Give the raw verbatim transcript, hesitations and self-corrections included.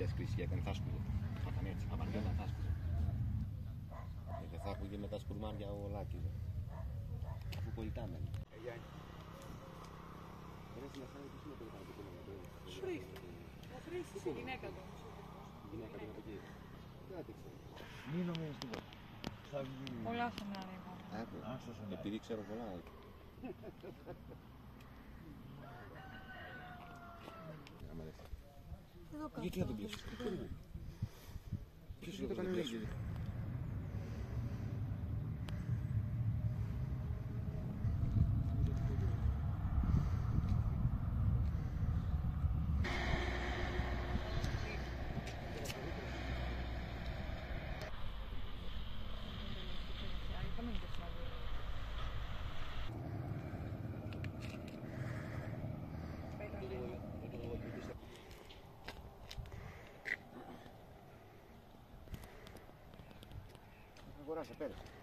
πιάσει κρίση και έκανε θάσκουζο. Θα έκανε έτσι, απαριόταν θάσκουζο. Δεν θα άκουγε με τα σπουρμάρια ο Λάκης. Αφού κολλητάμε. Σου ρίχνει. Θα χρήσει η γυναίκα του. Η γυναίκα του είναι από εκεί. Μην νομίζεις τίποτα. Πολλά σενάρια. Επειδή ξέρω πολλά. Γιατί να τον πιέσεις? Ποιος είναι το κανένα σου? Αγοράσε, πέρασε.